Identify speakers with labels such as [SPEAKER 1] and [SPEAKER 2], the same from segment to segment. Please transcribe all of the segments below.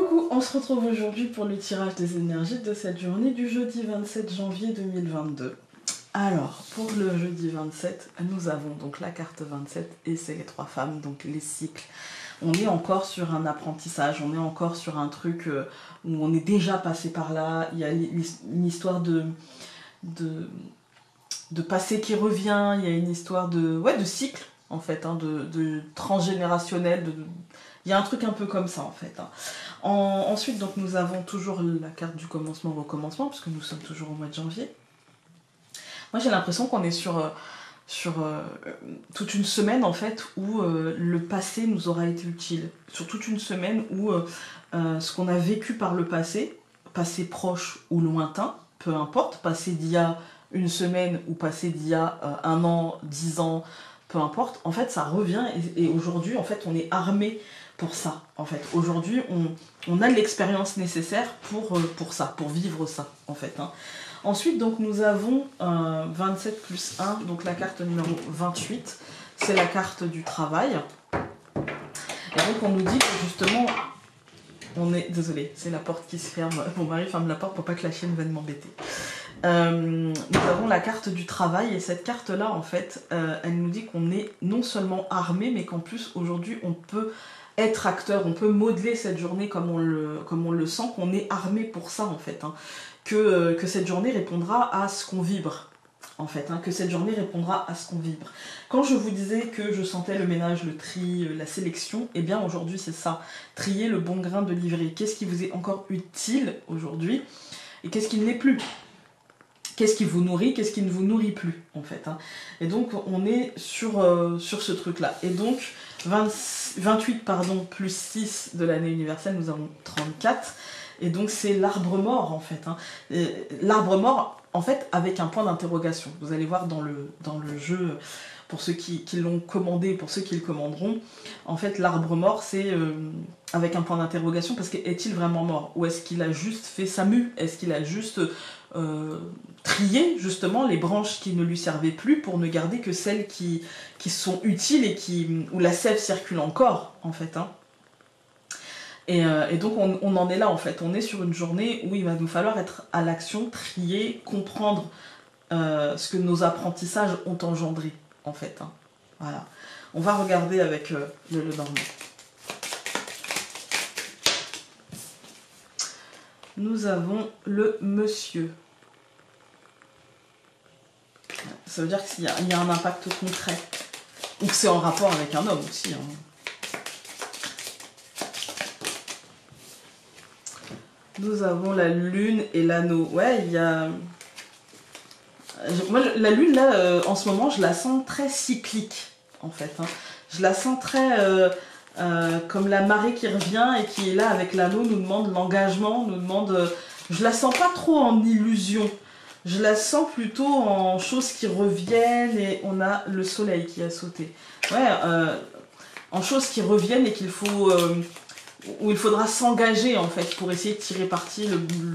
[SPEAKER 1] Coucou, on se retrouve aujourd'hui pour le tirage des énergies de cette journée du jeudi 27 janvier 2022. Alors, pour le jeudi 27, nous avons donc la carte 27 et c'est les trois femmes, donc les cycles. On est encore sur un apprentissage, on est encore sur un truc où on est déjà passé par là. Il y a une histoire de passé qui revient, il y a une histoire de cycle en fait, hein, de transgénérationnel, il y a un truc un peu comme ça en fait. Hein. Ensuite, donc, nous avons toujours la carte du commencement-recommencement, puisque nous sommes toujours au mois de janvier. Moi, j'ai l'impression qu'on est sur toute une semaine, en fait, où le passé nous aura été utile. Sur toute une semaine où ce qu'on a vécu par le passé proche ou lointain, peu importe, passé d'il y a une semaine ou passé d'il y a 1 an, 10 ans, peu importe, en fait, ça revient et aujourd'hui, en fait, on est armé pour ça, en fait. Aujourd'hui, on a l'expérience nécessaire pour ça, pour vivre ça, en fait. Hein. Ensuite, donc, nous avons 27 plus 1, donc la carte numéro 28, c'est la carte du travail. Et donc, on nous dit que justement, on est... Désolée, c'est la porte qui se ferme. Mon mari ferme la porte pour pas que la chienne vienne m'embêter. Nous avons la carte du travail et cette carte là en fait elle nous dit qu'on est non seulement armé mais qu'en plus aujourd'hui on peut être acteur, on peut modeler cette journée comme on le sent, qu'on est armé pour ça en fait, hein. Que cette journée répondra à ce qu'on vibre en fait, hein, que cette journée répondra à ce qu'on vibre. Quand je vous disais que je sentais le ménage, le tri, la sélection, et bien aujourd'hui c'est ça, trier le bon grain de livret. Qu'est-ce qui vous est encore utile aujourd'hui et qu'est-ce qui ne l'est plus? Qu'est-ce qui vous nourrit, qu'est-ce qui ne vous nourrit plus, en fait. Hein. Et donc, on est sur ce truc-là. Et donc, 28 plus 6 de l'année universelle, nous avons 34. Et donc, c'est l'arbre mort, en fait. Hein. L'arbre mort, en fait, avec un point d'interrogation. Vous allez voir dans le jeu, pour ceux qui l'ont commandé, pour ceux qui le commanderont, en fait, l'arbre mort, c'est avec un point d'interrogation, parce qu'est-il vraiment mort? Ou est-ce qu'il a juste fait sa mue? Est-ce qu'il a juste... trier justement les branches qui ne lui servaient plus pour ne garder que celles qui sont utiles et où la sève circule encore en fait. Hein. Et donc on en est là en fait, on est sur une journée où il va nous falloir être à l'action, trier, comprendre ce que nos apprentissages ont engendré en fait. Hein. Voilà. On va regarder avec le Normand. Nous avons le monsieur. Ça veut dire qu'il y a un impact concret. Ou que c'est en rapport avec un homme aussi. Hein. Nous avons la lune et l'anneau. Ouais, il y a... Moi, la lune, là, en ce moment, je la sens très cyclique, en fait. Hein. Je la sens très... comme la marée qui revient et qui est là avec l'anneau, nous demande l'engagement, nous demande... je la sens pas trop en illusion. Je la sens plutôt en choses qui reviennent et on a le soleil qui a sauté. Ouais, en choses qui reviennent et qu'il faut... où il faudra s'engager en fait pour essayer de tirer parti,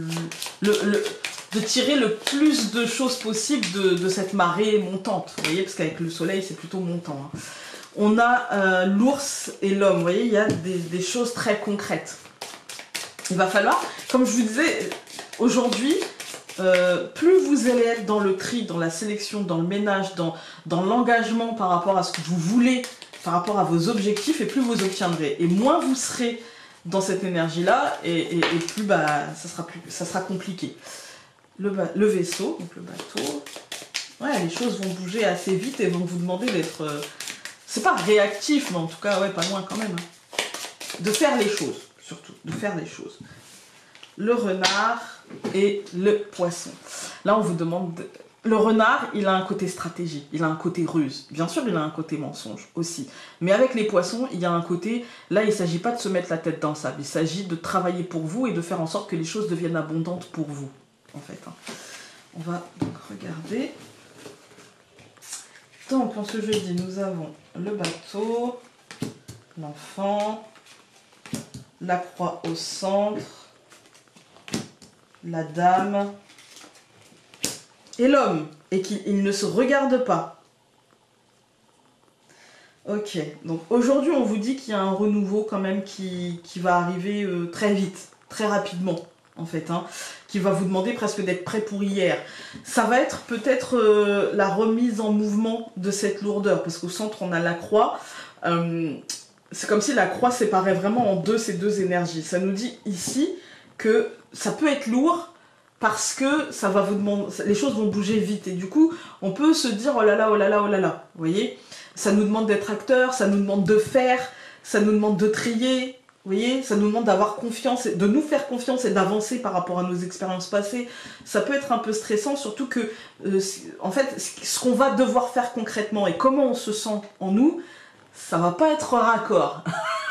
[SPEAKER 1] de tirer le plus de choses possible de cette marée montante. Vous voyez, parce qu'avec le soleil c'est plutôt montant. Hein. On a l'ours et l'homme, vous voyez, il y a des choses très concrètes. Il va falloir, comme je vous disais, aujourd'hui... plus vous allez être dans le tri, dans la sélection, dans le ménage, dans l'engagement par rapport à ce que vous voulez, par rapport à vos objectifs, et plus vous obtiendrez. Et moins vous serez dans cette énergie-là, et plus ça sera compliqué. Le vaisseau, donc le bateau, ouais, les choses vont bouger assez vite et vont vous demander d'être... c'est pas réactif, mais en tout cas, ouais, pas loin quand même. Hein. De faire les choses, surtout, de faire les choses. Le renard et le poisson. Là, on vous demande... Le renard, il a un côté stratégie, il a un côté ruse. Bien sûr, il a un côté mensonge aussi. Mais avec les poissons, il y a un côté... Là, il ne s'agit pas de se mettre la tête dans le sable. Il s'agit de travailler pour vous et de faire en sorte que les choses deviennent abondantes pour vous, en fait. Hein. On va donc regarder. Donc, pour ce jeudi, nous avons le bateau, l'enfant, la croix au centre, la dame et l'homme, et qu'il ne se regarde pas. Ok, donc aujourd'hui on vous dit qu'il y a un renouveau quand même qui va arriver très vite, très rapidement en fait, hein, qui va vous demander presque d'être prêt pour hier. Ça va être peut-être la remise en mouvement de cette lourdeur, parce qu'au centre on a la croix. C'est comme si la croix séparait vraiment en deux ces deux énergies. Ça nous dit ici que ça peut être lourd parce que ça va vous demander, les choses vont bouger vite et du coup on peut se dire oh là là, oh là là, oh là là, vous voyez. Ça nous demande d'être acteur, ça nous demande de faire, ça nous demande de trier, vous voyez, ça nous demande d'avoir confiance, de nous faire confiance et d'avancer par rapport à nos expériences passées. Ça peut être un peu stressant, surtout que, en fait, ce qu'on va devoir faire concrètement et comment on se sent en nous, ça va pas être raccord.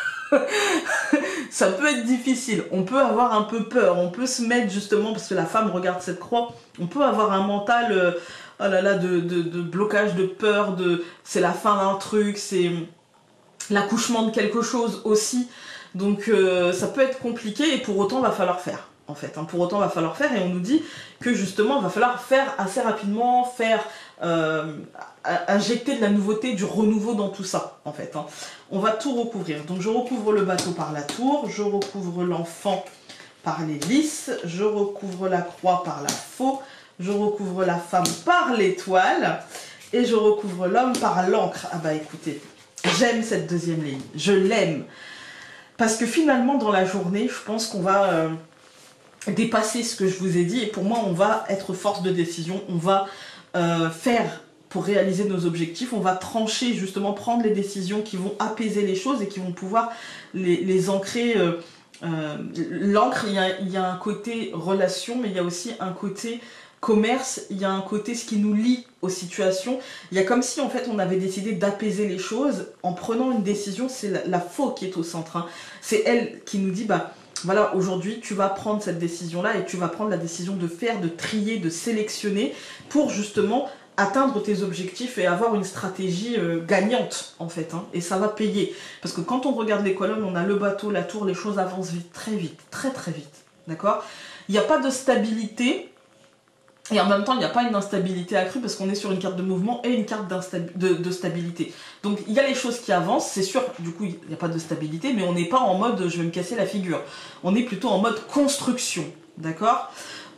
[SPEAKER 1] Ça peut être difficile, on peut avoir un peu peur, on peut se mettre justement, parce que la femme regarde cette croix, on peut avoir un mental... oh là là, de blocage, de peur, c'est la fin d'un truc, c'est l'accouchement de quelque chose aussi. Donc ça peut être compliqué et pour autant va falloir faire. En fait, hein. Pour autant va falloir faire et on nous dit que justement va falloir faire assez rapidement, faire injecter de la nouveauté, du renouveau dans tout ça en fait, hein. On va tout recouvrir. Donc je recouvre le bateau par la tour, je recouvre l'enfant par les lys, je recouvre la croix par la faux, je recouvre la femme par l'étoile et je recouvre l'homme par l'encre. Ah bah écoutez, j'aime cette deuxième ligne, je l'aime. Parce que finalement dans la journée, je pense qu'on va dépasser ce que je vous ai dit et pour moi on va être force de décision, on va faire pour réaliser nos objectifs, on va trancher justement, prendre les décisions qui vont apaiser les choses et qui vont pouvoir les ancrer. L'encre, il y a un côté relation, mais il y a aussi un côté commerce, il y a un côté ce qui nous lie aux situations. Il y a comme si en fait on avait décidé d'apaiser les choses en prenant une décision. C'est la faux qui est au centre, hein. C'est elle qui nous dit bah voilà, aujourd'hui tu vas prendre cette décision là et tu vas prendre la décision de faire, de trier, de sélectionner pour justement atteindre tes objectifs et avoir une stratégie gagnante en fait, hein. Et ça va payer parce que quand on regarde les colonnes, on a le bateau, la tour, les choses avancent vite, très très vite, d'accord. Il n'y a pas de stabilité. Et en même temps, il n'y a pas une instabilité accrue parce qu'on est sur une carte de mouvement et une carte de stabilité. Donc il y a les choses qui avancent, c'est sûr, du coup il n'y a pas de stabilité, mais on n'est pas en mode je vais me casser la figure. On est plutôt en mode construction, d'accord.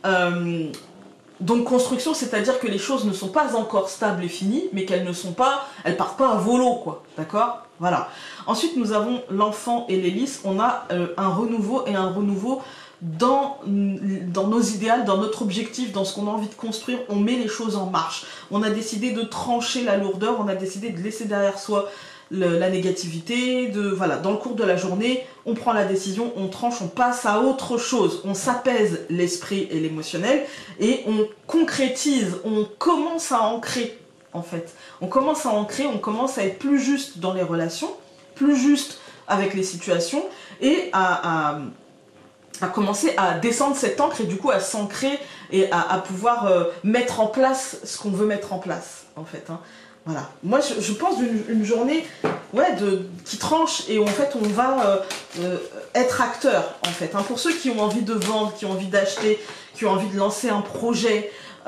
[SPEAKER 1] Donc construction, c'est-à-dire que les choses ne sont pas encore stables et finies, mais qu'elles ne sont pas, elles partent pas à volo, quoi, d'accord. Voilà. Ensuite, nous avons l'enfant et les lys. On a un renouveau et un renouveau dans nos idéaux, dans notre objectif, dans ce qu'on a envie de construire. On met les choses en marche. On a décidé de trancher la lourdeur, on a décidé de laisser derrière soi la négativité, voilà, dans le cours de la journée, on prend la décision, on tranche, on passe à autre chose, on s'apaise l'esprit et l'émotionnel et on concrétise, on commence à ancrer en fait. On commence à ancrer, on commence à être plus juste dans les relations, plus juste avec les situations et à commencer à descendre cette encre et du coup à s'ancrer et à pouvoir mettre en place ce qu'on veut mettre en place en fait, hein. Voilà. Moi je pense d'une journée ouais, qui tranche et où en fait on va être acteur en fait, hein. Pour ceux qui ont envie de vendre, qui ont envie d'acheter, qui ont envie de lancer un projet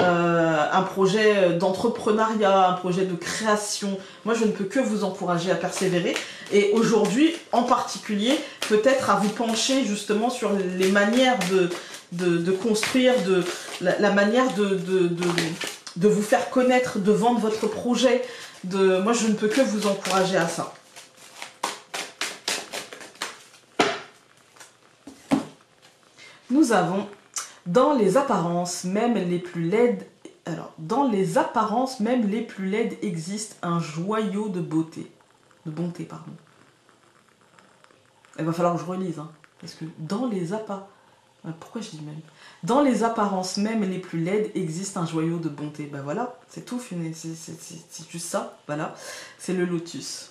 [SPEAKER 1] d'entrepreneuriat, un projet de création, moi je ne peux que vous encourager à persévérer et aujourd'hui en particulier peut-être à vous pencher justement sur les manières de construire, la manière de vous faire connaître, de vendre votre projet. Moi je ne peux que vous encourager à ça. Nous avons dans les apparences même les plus laides, alors dans les apparences même les plus laides existe un joyau de beauté, de bonté pardon. Il va falloir que je relise, hein, parce que dans les apparences, pourquoi je dis même, dans les apparences même les plus laides existe un joyau de bonté. Ben voilà, c'est tout, c'est juste ça, voilà, c'est le lotus.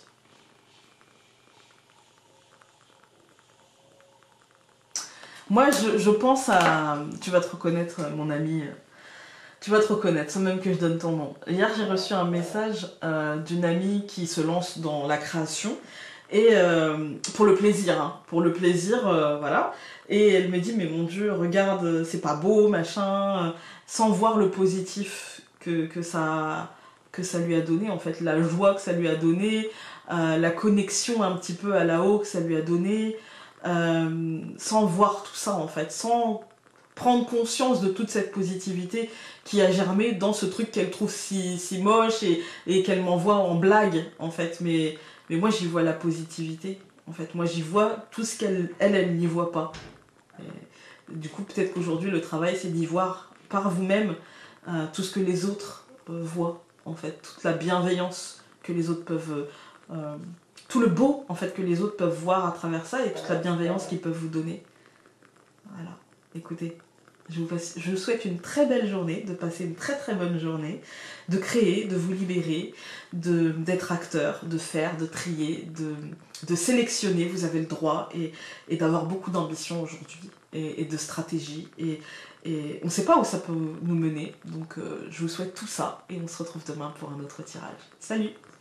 [SPEAKER 1] Moi, je pense à... Tu vas te reconnaître, mon ami. Tu vas te reconnaître, sans même que je donne ton nom. Hier, j'ai reçu un message d'une amie qui se lance dans la création. Et pour le plaisir, hein. Pour le plaisir, voilà. Et elle me dit, mais mon Dieu, regarde, c'est pas beau, machin. Sans voir le positif que ça lui a donné, en fait. La joie que ça lui a donné. la connexion un petit peu à là-haut que ça lui a donné, sans voir tout ça en fait, sans prendre conscience de toute cette positivité qui a germé dans ce truc qu'elle trouve si moche et qu'elle m'envoie en blague en fait. Mais moi j'y vois la positivité en fait. Moi j'y vois tout ce elle n'y voit pas. Et du coup peut-être qu'aujourd'hui le travail c'est d'y voir par vous-même tout ce que les autres voient en fait. Toute la bienveillance que les autres peuvent... tout le beau en fait que les autres peuvent voir à travers ça et toute la bienveillance qu'ils peuvent vous donner. Voilà, écoutez, je vous souhaite une très belle journée, de passer une très très bonne journée, de créer, de vous libérer, d'être acteur, de faire, de trier, de sélectionner, vous avez le droit, et d'avoir beaucoup d'ambition aujourd'hui, et de stratégie, et on ne sait pas où ça peut nous mener, donc je vous souhaite tout ça, et on se retrouve demain pour un autre tirage. Salut!